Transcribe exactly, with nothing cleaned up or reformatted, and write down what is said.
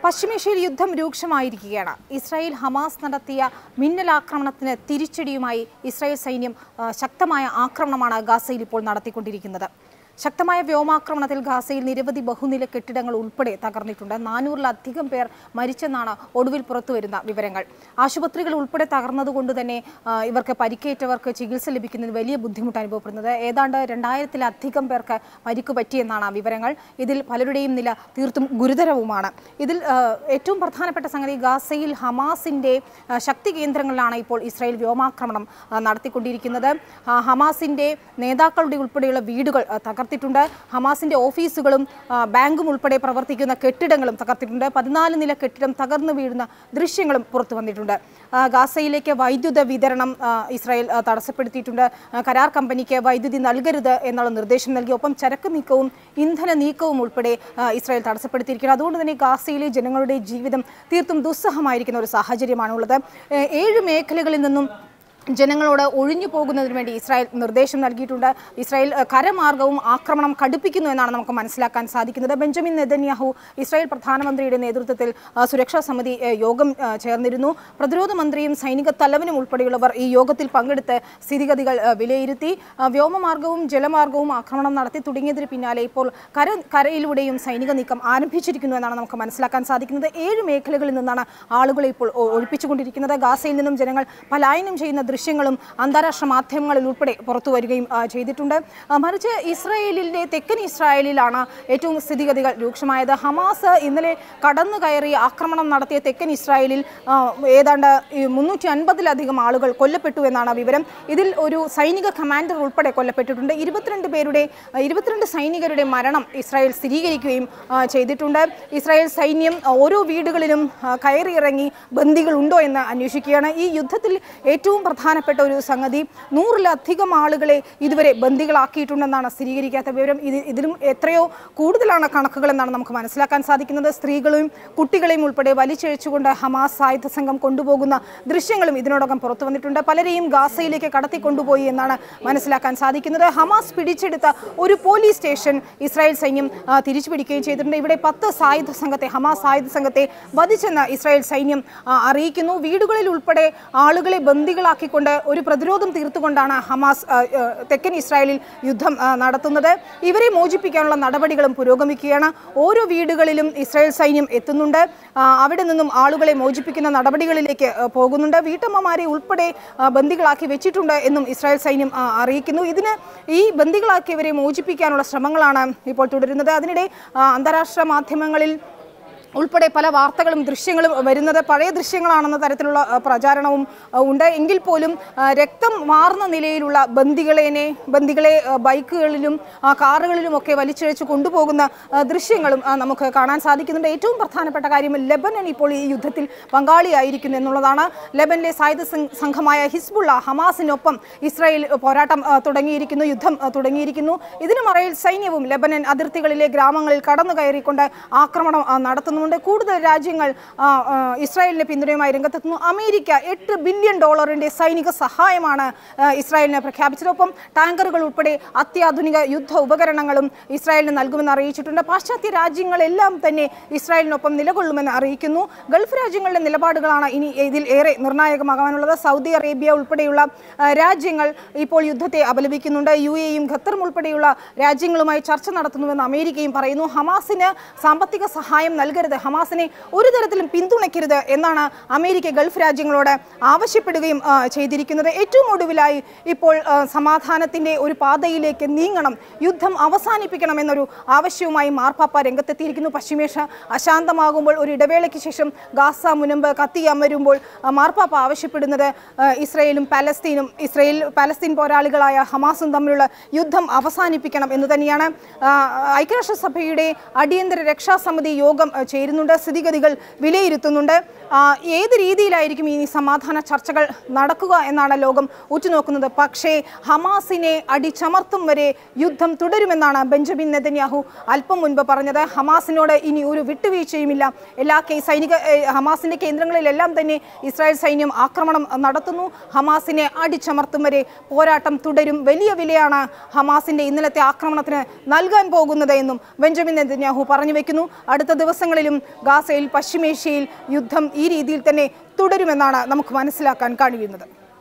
പശ്ചിമേഷ്യയിൽ യുദ്ധം രൂക്ഷമായിരിക്കുകയാണ്. Israel Hamas നടത്തിയ മിന്നലാക്രമണത്തിന് തിരിച്ചടിയുമായി ഇസ്രായേൽ സൈന്യം ശക്തമായ ആക്രമണമാണ് ഗാസയിൽ ഇപ്പോൾ നടത്തിക്കൊണ്ടിരിക്കുന്നത്. ശക്തമായ വ്യോമാക്രമണത്തിൽ ഗാസയിൽ നിരവധി ബഹുനില കെട്ടിടങ്ങൾ ഉൾപ്പെടെ തകർന്നിട്ടുണ്ട്. നാനൂറിലധികം പേർ മരിച്ചെന്നാണ് ഒടുവിൽ പുറത്തുവരുന്ന വിവരങ്ങൾ. ആശുപത്രികൾ ഉൾപ്പെടെ തകർന്നതുകൊണ്ട് തന്നെ ഇവർക്ക് പരിക്കേറ്റവർക്ക് ചികിത്സ ലഭിക്കുന്നതിന് വലിയ ബുദ്ധിമുട്ട് അനുഭവപ്പെടുന്നത്. ഏതാണ്ട് രണ്ടായിരത്തിലധികം പേർക്ക് പരിക്ക് പറ്റിയെന്നാണ് വിവരങ്ങൾ. ഇതിൽ പലരുടെയും നില തീർത്തും ഗുരുതരവുമാണ്. ഇതിൽ ഏറ്റവും പ്രധാനപ്പെട്ട സംഗതി ഗാസയിൽ ഹമാസിൻ്റെ ശക്തി കേന്ദ്രങ്ങളിലാണ് ഇപ്പോൾ ഇസ്രായേൽ വ്യോമാക്രമണം നടത്തിക്കൊണ്ടിരിക്കുന്നത്. ഹമാസിൻ്റെ നേതാക്കളുടെ ഉൾപ്പെടെയുള്ള വീടുകൾ തകർത്തിട്ടുണ്ട്. ഹമാസിൻ്റെ ഓഫീസുകളും ബാങ്കും ഉൾപ്പെടെ പ്രവർത്തിക്കുന്ന കെട്ടിടങ്ങളും തകർത്തിട്ടുണ്ട്. പതിനാല് നില കെട്ടിടം തകർന്നു വീഴുന്ന ദൃശ്യങ്ങളും പുറത്തു വന്നിട്ടുണ്ട്. ഗാസയിലേക്ക് വൈദ്യുത വിതരണം ഇസ്രായേൽ തടസ്സപ്പെടുത്തിയിട്ടുണ്ട്. കരാർ കമ്പനിക്ക് വൈദ്യുതി നൽകരുത് എന്നുള്ള നിർദ്ദേശം നൽകി. ഒപ്പം ചരക്ക് നീക്കവും ഇന്ധന നീക്കവും ഉൾപ്പെടെ ഇസ്രായേൽ തടസ്സപ്പെടുത്തിയിരിക്കുന്നത്. അതുകൊണ്ട് തന്നെ ഗാസയിലെ ജനങ്ങളുടെ ജീവിതം തീർത്തും ദുസ്സഹമായിരിക്കുന്ന ഒരു സാഹചര്യമാണുള്ളത്. ഏഴ് മേഖലകളിൽ നിന്നും ജനങ്ങളോട് ഒഴിഞ്ഞു പോകുന്നതിന് വേണ്ടി ഇസ്രായേൽ നിർദ്ദേശം നൽകിയിട്ടുണ്ട്. ഇസ്രായേൽ കരമാർഗവും ആക്രമണം കടുപ്പിക്കുന്നു എന്നാണ് നമുക്ക് മനസ്സിലാക്കാൻ സാധിക്കുന്നത്. ബെഞ്ചമിൻ നെതന്യാഹു ഇസ്രായേൽ പ്രധാനമന്ത്രിയുടെ നേതൃത്വത്തിൽ സുരക്ഷാ സമിതി യോഗം ചേർന്നിരുന്നു. പ്രതിരോധ മന്ത്രിയും സൈനിക തലവനും ഉൾപ്പെടെയുള്ളവർ ഈ യോഗത്തിൽ പങ്കെടുത്ത് സ്ഥിതിഗതികൾ വിലയിരുത്തി. വ്യോമമാർഗവും ജലമാർഗവും ആക്രമണം നടത്തി തുടങ്ങിയതിന് പിന്നാലെ ഇപ്പോൾ കര കരയിലൂടെയും സൈനിക നീക്കം ആരംഭിച്ചിരിക്കുന്നു എന്നാണ് നമുക്ക് മനസ്സിലാക്കാൻ സാധിക്കുന്നത്. ഏഴ് മേഖലകളിൽ നിന്നാണ് ആളുകളെ ഇപ്പോൾ ഒഴിപ്പിച്ചുകൊണ്ടിരിക്കുന്നത്. ഗാസയിൽ നിന്നും ജനങ്ങൾ പലായനം ചെയ്യുന്ന ദൃശ്യങ്ങളും അന്താരാഷ്ട്ര മാധ്യമങ്ങളിൽ ഉൾപ്പെടെ പുറത്തു വരികയും ചെയ്തിട്ടുണ്ട്. മറിച്ച് ഇസ്രായേലിൻ്റെ തെക്കൻ ഇസ്രായേലിലാണ് ഏറ്റവും സ്ഥിതിഗതികൾ രൂക്ഷമായത്. ഹമാസ് ഇന്നലെ കടന്നു കയറി ആക്രമണം നടത്തിയ തെക്കൻ ഇസ്രായേലിൽ ഏതാണ്ട് മുന്നൂറ്റി അൻപതിലധികം ആളുകൾ കൊല്ലപ്പെട്ടു എന്നാണ് വിവരം. ഇതിൽ ഒരു സൈനിക കമാൻഡർ ഉൾപ്പെടെ കൊല്ലപ്പെട്ടിട്ടുണ്ട്. ഇരുപത്തിരണ്ട് പേരുടെ ഇരുപത്തിരണ്ട് സൈനികരുടെ മരണം ഇസ്രായേൽ സ്ഥിരീകരിക്കുകയും ചെയ്തിട്ടുണ്ട്. ഇസ്രായേൽ സൈന്യം ഓരോ വീടുകളിലും കയറിയിറങ്ങി ബന്ദികൾ ഉണ്ടോ എന്ന് അന്വേഷിക്കുകയാണ്. ഈ യുദ്ധത്തിൽ ഏറ്റവും പ്രധാനപ്പെട്ട ഒരു സംഗതി നൂറിലധികം ആളുകളെ ഇതുവരെ ബന്ദികളാക്കിയിട്ടുണ്ടെന്നാണ് സ്ഥിരീകരിക്കാത്ത വിവരം. ഇത് ഇതിലും എത്രയോ കൂടുതലാണ് കണക്കുകൾ എന്നാണ് നമുക്ക് മനസ്സിലാക്കാൻ സാധിക്കുന്നത്. സ്ത്രീകളെയും കുട്ടികളെയും ഉൾപ്പെടെ വലിച്ചിഴച്ചുകൊണ്ട് ഹമാസ് ആയുധ സംഘം കൊണ്ടുപോകുന്ന ദൃശ്യങ്ങളും ഇതിനോടകം പുറത്തു വന്നിട്ടുണ്ട്. പലരെയും ഗാസയിലേക്ക് കടത്തിക്കൊണ്ടുപോയി എന്നാണ് മനസ്സിലാക്കാൻ സാധിക്കുന്നത്. ഹമാസ് പിടിച്ചെടുത്ത ഒരു പോലീസ് സ്റ്റേഷൻ ഇസ്രായേൽ സൈന്യം തിരിച്ചു പിടിക്കുകയും ചെയ്തിട്ടുണ്ട്. ഇവിടെ പത്ത് സായുധ സംഘത്തെ ഹമാസ് ആയുധ സംഘത്തെ വധിച്ചെന്ന് ഇസ്രായേൽ സൈന്യം അറിയിക്കുന്നു. വീടുകളിൽ ഉൾപ്പെടെ ആളുകളെ ബന്ദികളാക്കി കൊണ്ട് ഒരു പ്രതിരോധം തീർത്തുകൊണ്ടാണ് ഹമാസ് തെക്കൻ ഇസ്രായേലിൽ യുദ്ധം നടത്തുന്നത്. ഇവരെ മോചിപ്പിക്കാനുള്ള നടപടികളും പുരോഗമിക്കുകയാണ്. ഓരോ വീടുകളിലും ഇസ്രായേൽ സൈന്യം എത്തുന്നുണ്ട്. അവിടെ നിന്നും ആളുകളെ മോചിപ്പിക്കുന്ന നടപടികളിലേക്ക് പോകുന്നുണ്ട്. വീട്ടമ്മമാരെ ഉൾപ്പെടെ ബന്ദികളാക്കി വെച്ചിട്ടുണ്ട് എന്നും ഇസ്രായേൽ സൈന്യം അറിയിക്കുന്നു. ഇതിന് ഈ ബന്ദികളാക്കിയവരെ മോചിപ്പിക്കാനുള്ള ശ്രമങ്ങളാണ് ഇപ്പോൾ തുടരുന്നത്. അതിനിടെ അന്താരാഷ്ട്ര മാധ്യമങ്ങളിൽ ഉൾപ്പെടെ പല വാർത്തകളും ദൃശ്യങ്ങളും വരുന്നത് പഴയ ദൃശ്യങ്ങളാണെന്ന തരത്തിലുള്ള പ്രചാരണവും ഉണ്ട്. എങ്കിൽ പോലും രക്തം മാർന്ന നിലയിലുള്ള ബന്ദികളെ ബന്ദികളെ ബൈക്കുകളിലും കാറുകളിലുമൊക്കെ വലിച്ചിഴച്ച് കൊണ്ടുപോകുന്ന ദൃശ്യങ്ങളും നമുക്ക് കാണാൻ സാധിക്കുന്നുണ്ട്. ഏറ്റവും പ്രധാനപ്പെട്ട കാര്യം ലെബനൻ ഇപ്പോൾ ഈ യുദ്ധത്തിൽ പങ്കാളിയായിരിക്കുന്നു എന്നുള്ളതാണ്. ലെബനിലെ സായുധ സംഘമായ ഹിസ്ബുള്ള ഹമാസിനൊപ്പം ഇസ്രായേൽ പോരാട്ടം തുടങ്ങിയിരിക്കുന്നു, യുദ്ധം തുടങ്ങിയിരിക്കുന്നു. ഇതിനു മറയിൽ സൈന്യവും ലെബനൻ അതിർത്തികളിലെ ഗ്രാമങ്ങളിൽ കടന്നു കയറിക്കൊണ്ട് ആക്രമണം നടത്തുന്നു. കൂടുതൽ രാജ്യങ്ങൾ ഇസ്രായേലിന് പിന്തുണയുമായി രംഗത്തെത്തുന്നു. അമേരിക്ക എട്ട് ബില്യൺ ഡോളറിന്റെ സൈനിക സഹായമാണ് ഇസ്രായേലിന് പ്രഖ്യാപിച്ചത്. ഒപ്പം ടാങ്കറുകൾ ഉൾപ്പെടെ അത്യാധുനിക യുദ്ധ ഉപകരണങ്ങളും ഇസ്രായേലിന് നൽകുമെന്ന് അറിയിച്ചിട്ടുണ്ട്. പാശ്ചാത്യ രാജ്യങ്ങളെല്ലാം തന്നെ ഇസ്രായേലിനൊപ്പം നിലകൊള്ളുമെന്ന് അറിയിക്കുന്നു. ഗൾഫ് രാജ്യങ്ങളുടെ നിലപാടുകളാണ് ഇനി ഇതിൽ ഏറെ നിർണായകമാകാനുള്ളത്. സൗദി അറേബ്യ ഉൾപ്പെടെയുള്ള രാജ്യങ്ങൾ ഇപ്പോൾ യുദ്ധത്തെ അപലപിക്കുന്നുണ്ട്. യു എയും ഖത്തറും ഉൾപ്പെടെയുള്ള രാജ്യങ്ങളുമായി ചർച്ച നടത്തുന്നുവെന്ന് അമേരിക്കയും പറയുന്നു. ഹമാസിന് സാമ്പത്തിക സഹായം നൽകരുത്, ഹമാസിനെ ഒരു തരത്തിലും പിന്തുണയ്ക്കരുത് എന്നാണ് അമേരിക്ക ഗൾഫ് രാജ്യങ്ങളോട് ആവശ്യപ്പെടുകയും ചെയ്തിരിക്കുന്നത്. ഏറ്റവും ഒടുവിലായി ഇപ്പോൾ സമാധാനത്തിൻ്റെ ഒരു പാതയിലേക്ക് നീങ്ങണം, യുദ്ധം അവസാനിപ്പിക്കണം എന്നൊരു ആവശ്യവുമായി മാർപ്പാപ്പ രംഗത്തെത്തിയിരിക്കുന്നു. പശ്ചിമേഷ്യ അശാന്തമാകുമ്പോൾ ഒരു ഇടവേളയ്ക്ക് ശേഷം ഗാസ മുനമ്പ് കത്തിയമരുമ്പോൾ മാർപ്പാപ്പ ആവശ്യപ്പെടുന്നത് ഇസ്രയേലും പാലസ്തീനും ഇസ്രയേൽ പാലസ്തീൻ പോരാളികളായ ഹമാസും തമ്മിലുള്ള യുദ്ധം അവസാനിപ്പിക്കണം എന്ന് തന്നെയാണ്. ഐക്യരാഷ്ട്രസഭയുടെ അടിയന്തര രക്ഷാസമിതി യോഗം ചേരുന്നുണ്ട്, സ്ഥിതിഗതികൾ വിലയിരുത്തുന്നുണ്ട്. ഏത് രീതിയിലായിരിക്കും ഈ സമാധാന ചർച്ചകൾ നടക്കുക എന്നാണ് ലോകം ഉറ്റുനോക്കുന്നത്. പക്ഷേ ഹമാസിനെ അടിച്ചമർത്തും വരെ യുദ്ധം തുടരുമെന്നാണ് ബെഞ്ചമിൻ നെതന്യാഹു അല്പം മുൻപ് പറഞ്ഞത്. ഹമാസിനോട് ഇനി ഒരു വിട്ടുവീഴ്ചയുമില്ല. എല്ലാ സൈനിക ഹമാസിന്റെ കേന്ദ്രങ്ങളിലെല്ലാം തന്നെ ഇസ്രായേൽ സൈന്യം ആക്രമണം നടത്തുന്നു. ഹമാസിനെ അടിച്ചമർത്തും വരെ പോരാട്ടം തുടരും. വലിയ വിലയാണ് ഹമാസിന്റെ ഇന്നലത്തെ ആക്രമണത്തിന് നൽകാൻ പോകുന്നത് എന്നും ബെഞ്ചമിൻ നെതന്യാഹു പറഞ്ഞു വെക്കുന്നു. അടുത്ത ദിവസങ്ങളിലും എന്തായാലും ഗാസയിൽ പശ്ചിമേഷ്യയിൽ യുദ്ധം ഈ രീതിയിൽ തന്നെ തുടരുമെന്നാണ് നമുക്ക് മനസ്സിലാക്കാൻ കഴിയുന്നത്.